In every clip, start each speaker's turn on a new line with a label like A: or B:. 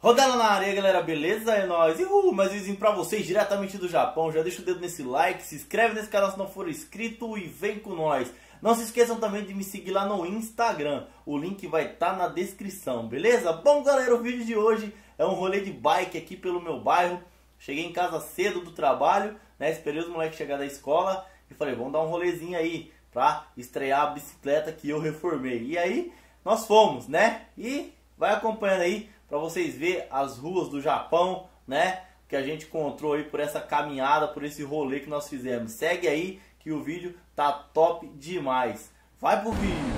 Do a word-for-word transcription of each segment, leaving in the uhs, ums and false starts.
A: Rodando na área, galera, beleza? É nóis. E uh, mais vizinho pra vocês, diretamente do Japão. Já deixa o dedo nesse like, se inscreve nesse canal se não for inscrito e vem com nós. Não se esqueçam também de me seguir lá no Instagram. O link vai estar tá na descrição, beleza? Bom, galera, o vídeo de hoje é um rolê de bike aqui pelo meu bairro. Cheguei em casa cedo do trabalho, né? Esperei os moleques chegar da escola e falei, vamos dar um rolezinho aí pra estrear a bicicleta que eu reformei. E aí, nós fomos, né? E vai acompanhando aí pra vocês verem as ruas do Japão, né? Que a gente encontrou aí por essa caminhada, por esse rolê que nós fizemos. Segue aí que o vídeo tá top demais. Vai pro vídeo.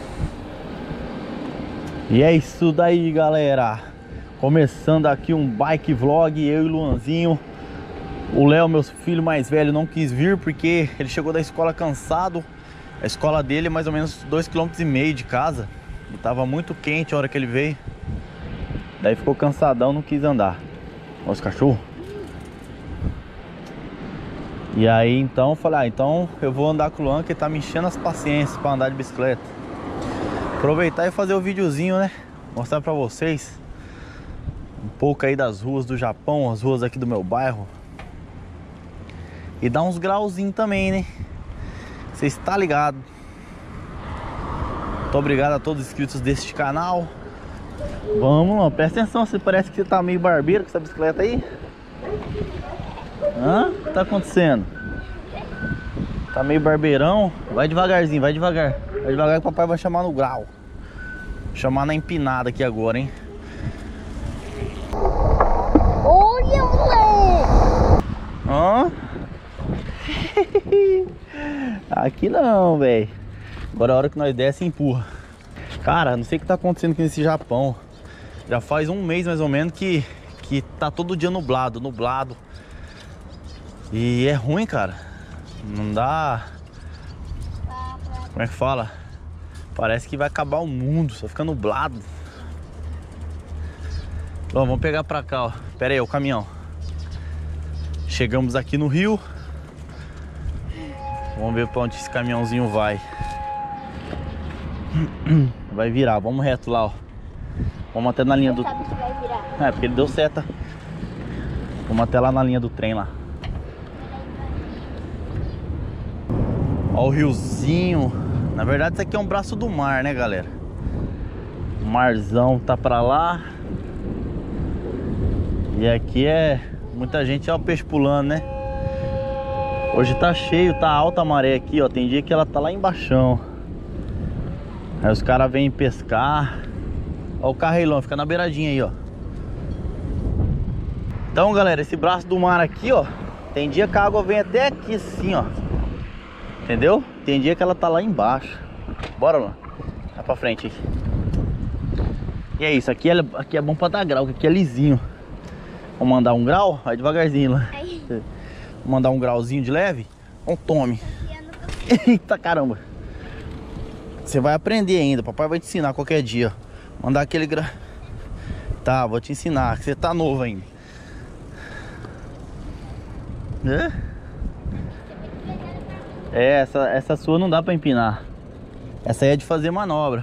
B: E é isso daí, galera. Começando aqui um bike vlog, eu e o Luanzinho. O Léo, meu filho mais velho, não quis vir porque ele chegou da escola cansado. A escola dele é mais ou menos dois quilômetros e meio de casa. E tava muito quente a hora que ele veio. Daí ficou cansadão, não quis andar. Olha os cachorros. E aí então eu falei, ah, então eu vou andar com o Luan, que ele tá me enchendo as paciências pra andar de bicicleta. Aproveitar e fazer o videozinho, né? Mostrar pra vocês um pouco aí das ruas do Japão, as ruas aqui do meu bairro. E dar uns grauzinhos também, né? Você está ligado. Muito obrigado a todos os inscritos deste canal. Vamos lá, presta atenção, você parece que você tá meio barbeiro com essa bicicleta aí. Hã? O que tá acontecendo? Tá meio barbeirão. Vai devagarzinho, vai devagar. Vai devagar que o papai vai chamar no grau. Chamar na empinada aqui agora, hein?
C: Olha, moleque!
B: Hã? Aqui não, velho. Agora a hora que nós desce, empurra. Cara, não sei o que tá acontecendo aqui nesse Japão. Já faz um mês mais ou menos que, que tá todo dia nublado, nublado. E é ruim, cara. Não dá... Como é que fala? Parece que vai acabar o mundo, só fica nublado. Bom, vamos pegar pra cá, ó. Pera aí, o caminhão. Chegamos aqui no Rio. Vamos ver pra onde esse caminhãozinho vai. Vai virar, vamos reto lá, ó. Vamos até na linha do...
C: Sabe que vai virar.
B: É, porque ele deu seta. Vamos até lá na linha do trem lá. Ó o riozinho. Na verdade isso aqui é um braço do mar, né, galera? O marzão tá pra lá. E aqui é... Muita gente, ó, o peixe pulando, né? Hoje tá cheio, tá alta a maré aqui, ó. Tem dia que ela tá lá embaixo. Aí os caras vêm pescar. Ó o carreilão, fica na beiradinha aí, ó. Então, galera, esse braço do mar aqui, ó, tem dia que a água vem até aqui assim, ó. Entendeu? Tem dia que ela tá lá embaixo. Bora lá. Vai pra frente aí. E é isso, aqui é, aqui é bom pra dar grau, aqui é lisinho. Vamos mandar um grau? Vai devagarzinho lá. Vamos mandar um grauzinho de leve? Então tome. Eita caramba. Você vai aprender ainda, papai vai te ensinar qualquer dia. Mandar aquele gra... Tá, vou te ensinar, que você tá novo ainda. É? É, essa, essa sua não dá pra empinar. Essa aí é de fazer manobra.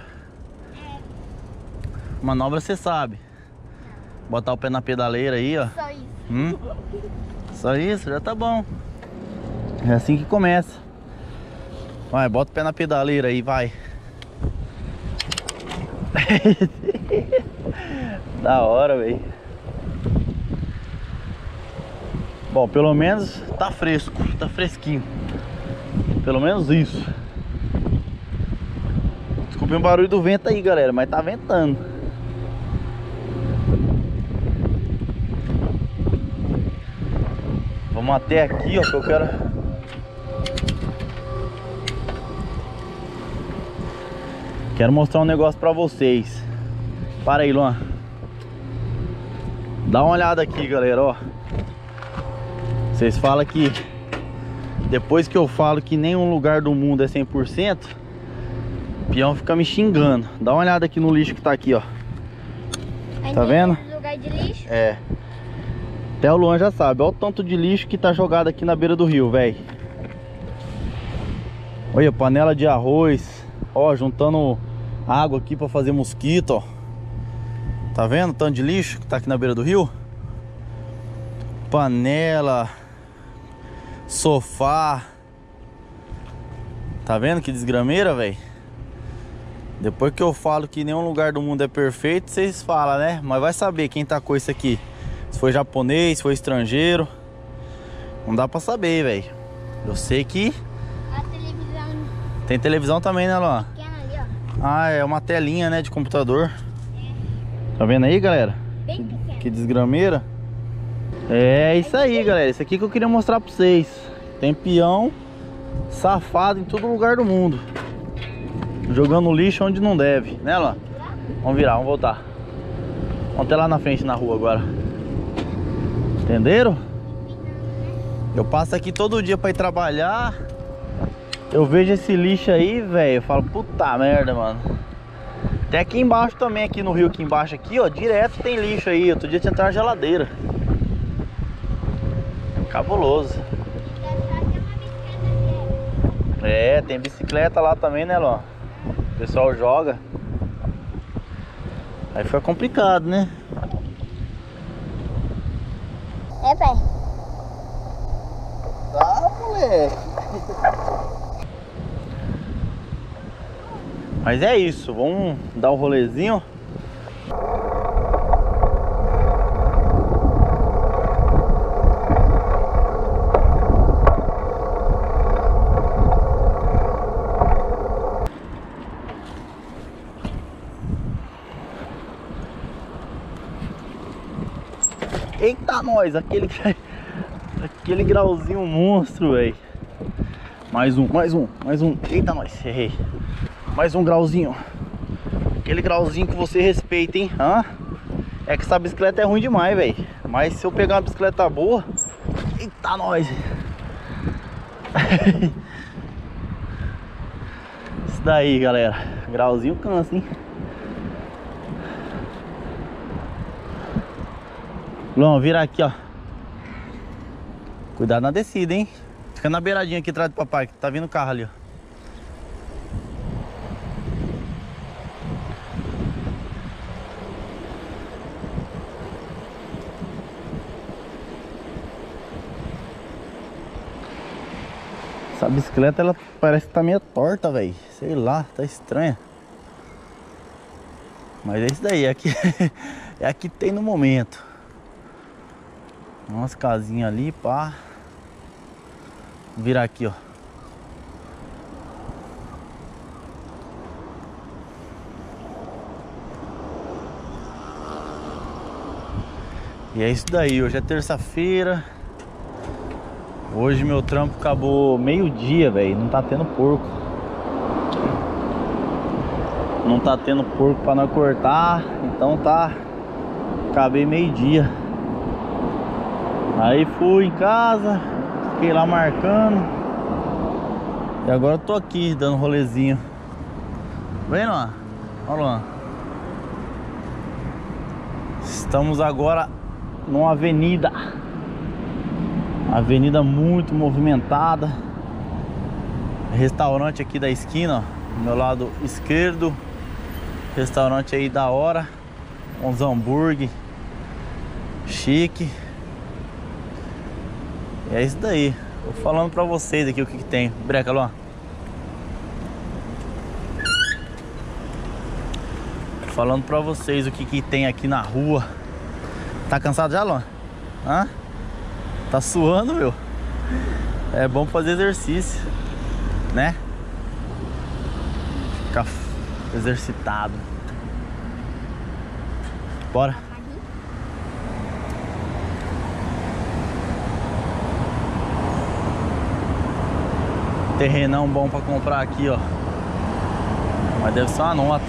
B: Manobra você sabe. Botar o pé na pedaleira aí, ó.
C: Só isso.
B: Hum? Só isso, já tá bom. É assim que começa. Vai, bota o pé na pedaleira aí, vai. Da hora, velho. Bom, pelo menos tá fresco, tá fresquinho. Pelo menos isso. Desculpe o barulho do vento aí, galera, mas tá ventando. Vamos até aqui, ó, que eu quero... Quero mostrar um negócio pra vocês. Para aí, Luan. Dá uma olhada aqui, galera, ó. Vocês falam que... Depois que eu falo que nenhum lugar do mundo é cem por cento, o peão fica me xingando. Dá uma olhada aqui no lixo que tá aqui, ó. Tá vendo?
C: Lugar de lixo?
B: É. Até o Luan já sabe. Olha o tanto de lixo que tá jogado aqui na beira do rio, velho. Olha, panela de arroz. Ó, juntando água aqui pra fazer mosquito, ó. Tá vendo o tanto de lixo que tá aqui na beira do rio? Panela, sofá. Tá vendo que desgrameira, velho? Depois que eu falo que nenhum lugar do mundo é perfeito, vocês falam, né? Mas vai saber quem tacou isso aqui. Se foi japonês, se foi estrangeiro. Não dá pra saber, velho. Eu sei que...
C: A televisão
B: Tem televisão também, né, Luan?
C: pequena ali, ó.
B: Ah, é uma telinha, né, de computador. Tá vendo aí, galera?
C: Bem pequena.
B: Que desgrameira. É isso aí, galera. Isso aqui que eu queria mostrar pra vocês. Tem peão safado em todo lugar do mundo, jogando lixo onde não deve, né, Luan? Vamos virar, vamos voltar. Vamos até lá na frente na rua agora. Entenderam? Eu passo aqui todo dia pra ir trabalhar. Eu vejo esse lixo aí, velho. Eu falo, puta merda, mano. Até aqui embaixo também, aqui no rio, aqui embaixo, aqui, ó, direto tem lixo aí. Outro dia tinha até uma geladeira. Cabuloso. É, tem bicicleta lá também, né, Ló? O pessoal joga. Aí fica complicado, né?
C: É, pai.
B: Tá, moleque. Mas é isso, vamos dar um rolezinho. Eita, nós, aquele aquele grauzinho monstro, velho. Mais um, mais um, mais um. Eita, nós, errei. Mais um grauzinho. Aquele grauzinho que você respeita, hein? Hã? É que essa bicicleta é ruim demais, velho. Mas se eu pegar uma bicicleta boa... Eita, nós. Isso daí, galera. Grauzinho cansa, hein? Luan, vira aqui, ó. Cuidado na descida, hein? Fica na beiradinha aqui atrás do papai, que tá vindo o carro ali, ó. Essa bicicleta, ela parece que tá meio torta, velho. Sei lá, tá estranha. Mas é isso daí, é aqui, é aqui que tem no momento. Umas casinhas ali, pá. Virar aqui, ó. E é isso daí, hoje é terça-feira. Hoje meu trampo acabou meio-dia, velho. Não tá tendo porco. Não tá tendo porco pra nós cortar. Então tá. Acabei meio-dia. Aí fui em casa. Fiquei lá marcando. E agora eu tô aqui dando rolezinho. Vem, Luan. Olha, Luan. Estamos agora numa avenida. Avenida muito movimentada. Restaurante aqui da esquina, ó, do meu lado esquerdo. Restaurante aí da hora. Uns hambúrguer chique. E é isso daí. Tô falando pra vocês aqui o que que tem. Breca, Luan. Falando pra vocês o que que tem aqui na rua. Tá cansado já, Luan? Hã? Tá suando, meu. É bom fazer exercício, né? Ficar exercitado. Bora. Terrenão bom pra comprar aqui, ó. Mas deve ser uma nota.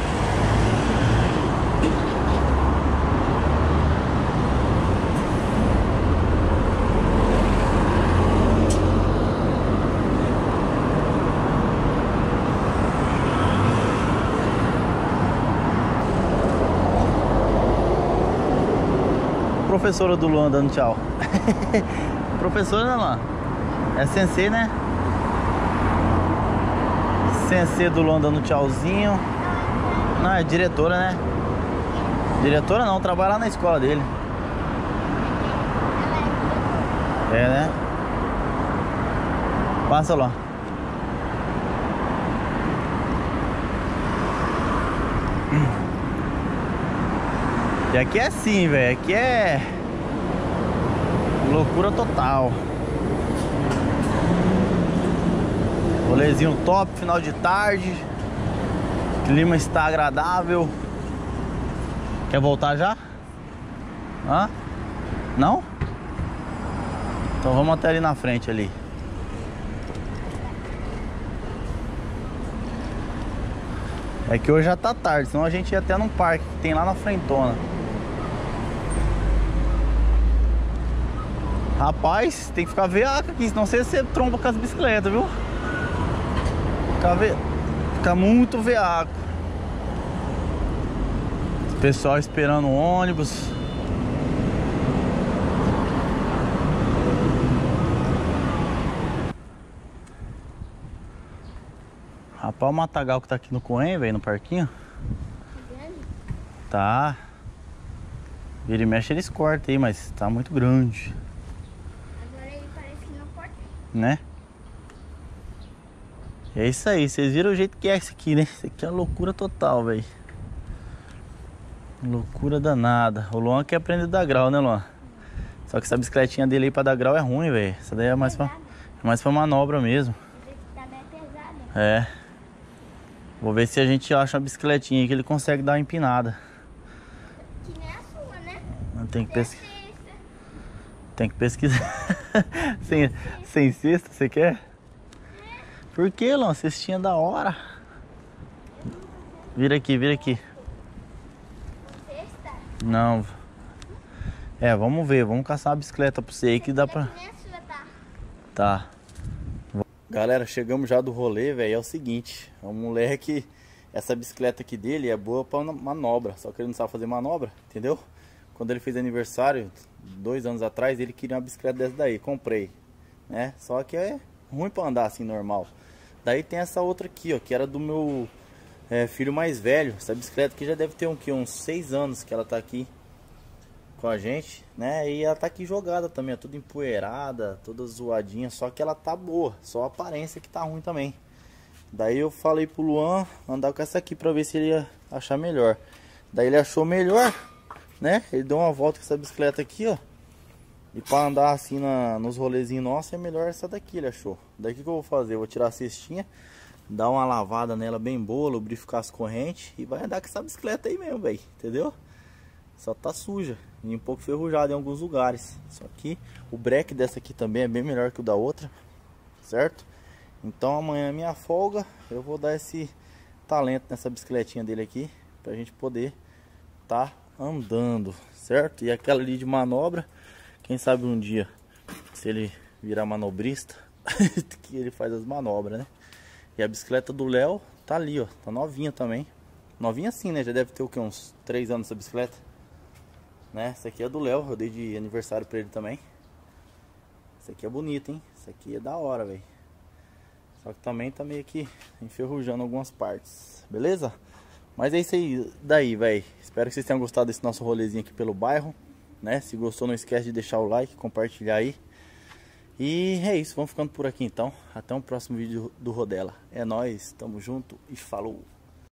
B: Professora do Luan dando tchau. Professora, né, Luan? É sensei, né? Sensei do Luan dando tchauzinho. Não, é diretora, né? Diretora não, trabalha lá na escola dele.
C: Ela é
B: É, né? Passa lá. E aqui é assim, velho. Aqui é loucura total. Rolezinho top, final de tarde. Clima está agradável. Quer voltar já? Hã? Não? Então vamos até ali na frente ali. É que hoje já tá tarde, senão a gente ia até num parque que tem lá na frentona. Rapaz, tem que ficar veaco aqui, senão você, você tromba com as bicicletas, viu? Fica, ve... fica muito veaco. Pessoal esperando o ônibus. Rapaz, o matagal que tá aqui no Coen, velho, no parquinho.
C: grande.
B: Tá. Vira e mexe eles cortam aí, mas tá muito grande.
C: Agora ele parece que não corta.
B: Né? É isso aí, vocês viram o jeito que é isso aqui, né? Isso aqui é loucura total, velho. Loucura danada. O Luan quer aprender a dar grau, né, Luan? Só que essa bicicletinha dele aí pra dar grau é ruim, velho. Essa daí é mais pra, é mais pra manobra mesmo.
C: Tá bem pesado.
B: É. Vou ver se a gente acha uma bicicletinha aí que ele consegue dar uma empinada.
C: Que nem a sua, né?
B: Tem que, pesqu...
C: Cesta.
B: Tem que pesquisar. sem, sem cesta, você quer? Por que, Luan? Cestinha da hora. Vira aqui, vira aqui.
C: Cesta.
B: Não. É, vamos ver. Vamos caçar uma bicicleta pra você aí que dá pra...
C: Que nem a sua, tá?
B: Tá. Galera, chegamos já do rolê, velho. É o seguinte, o moleque, essa bicicleta aqui dele é boa pra manobra, só que ele não sabe fazer manobra, entendeu? Quando ele fez aniversário, dois anos atrás, ele queria uma bicicleta dessa daí, comprei, né? Só que é ruim pra andar assim, normal. Daí tem essa outra aqui, ó, que era do meu é, filho mais velho. Essa bicicleta aqui já deve ter um, que, uns seis anos que ela tá aqui com a gente, né? E ela tá aqui jogada também, é toda empoeirada, toda zoadinha, só que ela tá boa, só a aparência que tá ruim também. Daí eu falei pro Luan andar com essa aqui pra ver se ele ia achar melhor. Daí ele achou melhor, né? Ele deu uma volta com essa bicicleta aqui, ó. E pra andar assim na, nos rolezinhos nossos é melhor essa daqui, ele achou. Daí o que, que eu vou fazer? Eu vou tirar a cestinha, dar uma lavada nela bem boa, lubrificar as correntes e vai andar com essa bicicleta aí mesmo, velho, entendeu? Só tá suja e um pouco ferrujada em alguns lugares. Só que o breque dessa aqui também é bem melhor que o da outra, certo? Então amanhã é minha folga, eu vou dar esse talento nessa bicicletinha dele aqui pra gente poder tá andando, certo? E aquela ali de manobra, quem sabe um dia, se ele virar manobrista, que ele faz as manobras, né? E a bicicleta do Léo tá ali, ó, tá novinha também. Novinha assim, né? Já deve ter o que, uns três anos essa bicicleta, né? Essa aqui é do Léo, eu dei de aniversário pra ele também. Essa aqui é bonita, hein? Essa aqui é da hora, velho. Só que também tá meio que enferrujando algumas partes, beleza? Mas é isso aí, daí, velho. Espero que vocês tenham gostado desse nosso rolezinho aqui pelo bairro, né? Se gostou, não esquece de deixar o like, compartilhar aí. E é isso, vamos ficando por aqui então. Até o próximo vídeo do Rodela. É nóis, tamo junto e falou!